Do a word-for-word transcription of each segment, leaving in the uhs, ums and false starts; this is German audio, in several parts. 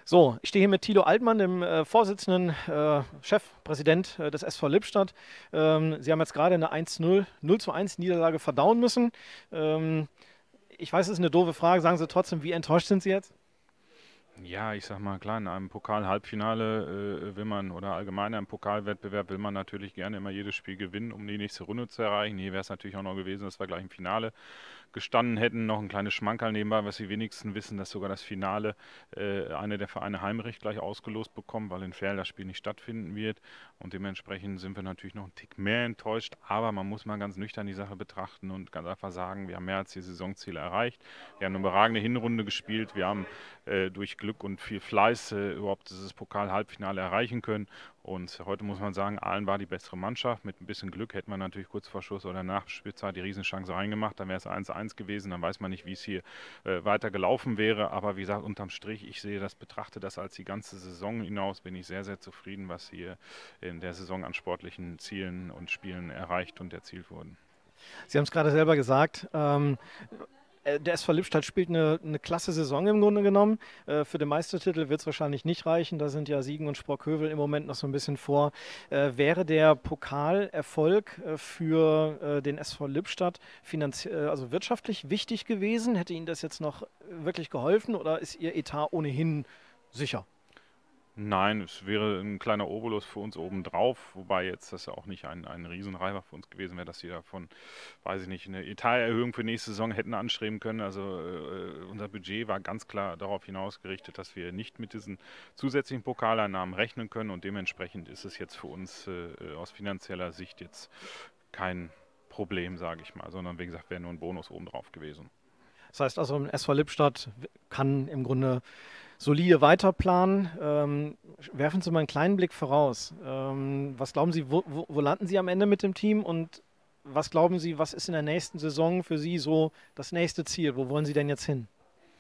So, ich stehe hier mit Thilo Altmann, dem äh, Vorsitzenden, äh, Chefpräsident äh, des S V Lippstadt. Ähm, Sie haben jetzt gerade eine eins null, null zu eins Niederlage verdauen müssen. Ähm, ich weiß, es ist eine doofe Frage. Sagen Sie trotzdem, wie enttäuscht sind Sie jetzt? Ja, ich sag mal, klar, in einem Pokal-Halbfinale äh, will man oder allgemein in einem Pokalwettbewerb will man natürlich gerne immer jedes Spiel gewinnen, um die nächste Runde zu erreichen. Hier wäre es natürlich auch noch gewesen, dass wir gleich im Finale gestanden hätten. Noch ein kleines Schmankerl nebenbei, was die wenigsten wissen, dass sogar das Finale äh, einer der Vereine heimrecht gleich ausgelost bekommt, weil in Verl das Spiel nicht stattfinden wird. Und dementsprechend sind wir natürlich noch einen Tick mehr enttäuscht. Aber man muss mal ganz nüchtern die Sache betrachten und ganz einfach sagen, wir haben mehr als die Saisonziele erreicht. Wir haben eine überragende Hinrunde gespielt. Wir haben äh, durch Glück und viel Fleiß äh, überhaupt dieses Pokal-Halbfinale erreichen können. Und heute muss man sagen, Aalen war die bessere Mannschaft. Mit ein bisschen Glück hätten wir natürlich kurz vor Schluss oder nach Spielzeit die Riesenchance reingemacht. Dann wäre es eins eins gewesen. Dann weiß man nicht, wie es hier äh, weiter gelaufen wäre. Aber wie gesagt, unterm Strich, ich sehe das, betrachte das als die ganze Saison hinaus. Bin ich sehr, sehr zufrieden, was hier in der Saison an sportlichen Zielen und Spielen erreicht und erzielt wurden. Sie haben es gerade selber gesagt. Ähm, äh, der S V Lippstadt spielt eine, eine klasse Saison im Grunde genommen. Äh, für den Meistertitel wird es wahrscheinlich nicht reichen. Da sind ja Siegen und Sprockhövel im Moment noch so ein bisschen vor. Äh, wäre der Pokalerfolg äh, für äh, den S V Lippstadt finanzie- äh, also wirtschaftlich wichtig gewesen? Hätte Ihnen das jetzt noch wirklich geholfen oder ist Ihr Etat ohnehin sicher? Nein, es wäre ein kleiner Obolus für uns obendrauf, wobei jetzt das ja auch nicht ein, ein Riesenreifer für uns gewesen wäre, dass wir davon, weiß ich nicht, eine Etaterhöhung für nächste Saison hätten anstreben können. Also äh, unser Budget war ganz klar darauf hinausgerichtet, dass wir nicht mit diesen zusätzlichen Pokaleinnahmen rechnen können und dementsprechend ist es jetzt für uns äh, aus finanzieller Sicht jetzt kein Problem, sage ich mal, sondern wie gesagt, wäre nur ein Bonus obendrauf gewesen. Das heißt also, S V Lippstadt kann im Grunde solide weiterplanen. Ähm, werfen Sie mal einen kleinen Blick voraus. Ähm, was glauben Sie, wo, wo, wo landen Sie am Ende mit dem Team und was glauben Sie, was ist in der nächsten Saison für Sie so das nächste Ziel? Wo wollen Sie denn jetzt hin?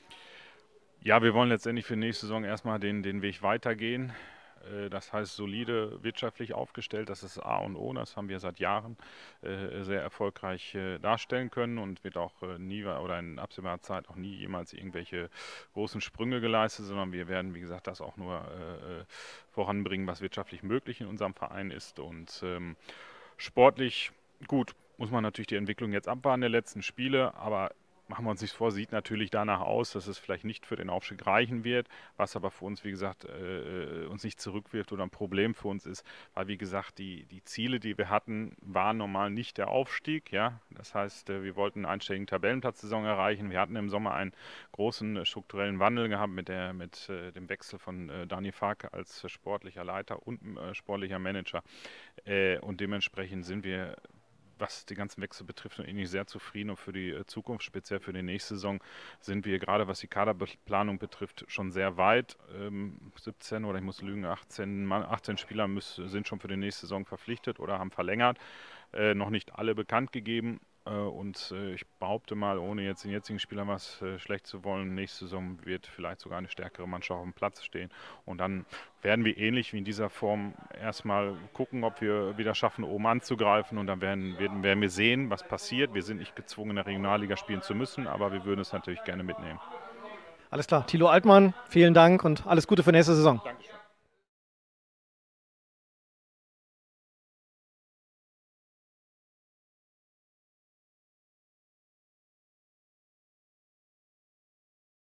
Ja, wir wollen letztendlich für die nächste Saison erstmal den, den Weg weitergehen. Äh, Das heißt, solide wirtschaftlich aufgestellt, das ist A und O. Das haben wir seit Jahren äh, sehr erfolgreich äh, darstellen können und wird auch äh, nie oder in absehbarer Zeit auch nie jemals irgendwelche großen Sprünge geleistet, sondern wir werden, wie gesagt, das auch nur äh, äh, voranbringen, was wirtschaftlich möglich in unserem Verein ist. Und ähm, sportlich, gut, muss man natürlich die Entwicklung jetzt abwarten der letzten Spiele, aber machen wir uns nichts vor, sieht natürlich danach aus, dass es vielleicht nicht für den Aufstieg reichen wird, was aber für uns, wie gesagt, äh, uns nicht zurückwirft oder ein Problem für uns ist, weil, wie gesagt, die, die Ziele, die wir hatten, waren normal nicht der Aufstieg, ja, das heißt, äh, wir wollten einen einstelligen Tabellenplatzsaison erreichen, wir hatten im Sommer einen großen äh, strukturellen Wandel gehabt mit, der, mit äh, dem Wechsel von äh, Dani Farke als äh, sportlicher Leiter und äh, sportlicher Manager äh, und dementsprechend sind wir, was die ganzen Wechsel betrifft, eigentlich sehr zufrieden und für die äh, Zukunft, speziell für die nächste Saison, sind wir gerade, was die Kaderplanung betrifft, schon sehr weit. Ähm, siebzehn oder ich muss lügen, achtzehn, Mann, achtzehn Spieler müssen, sind schon für die nächste Saison verpflichtet oder haben verlängert. Äh, noch nicht alle bekannt gegeben. Äh, und äh, ich behaupte mal, ohne jetzt den jetzigen Spielern was äh, schlecht zu wollen, nächste Saison wird vielleicht sogar eine stärkere Mannschaft auf dem Platz stehen. Und dann werden wir ähnlich wie in dieser Form erstmal gucken, ob wir wieder schaffen, oben anzugreifen. Und dann werden, werden, werden wir sehen, was passiert. Wir sind nicht gezwungen, in der Regionalliga spielen zu müssen, aber wir würden es natürlich gerne mitnehmen. Alles klar, Thilo Altmann, vielen Dank und alles Gute für nächste Saison. Dankeschön.